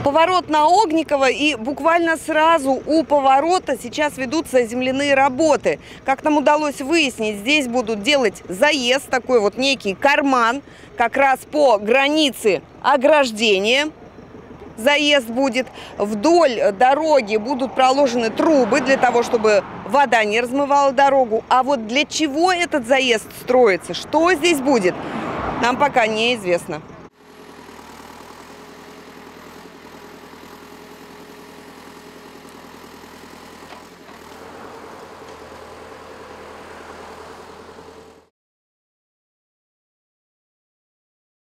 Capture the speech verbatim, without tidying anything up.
Поворот на Огниково, и буквально сразу у поворота сейчас ведутся земляные работы. Как нам удалось выяснить, здесь будут делать заезд, такой вот некий карман, как раз по границе ограждения. Заезд будет. Вдоль дороги будут проложены трубы для того, чтобы вода не размывала дорогу. А вот для чего этот заезд строится, что здесь будет, нам пока неизвестно.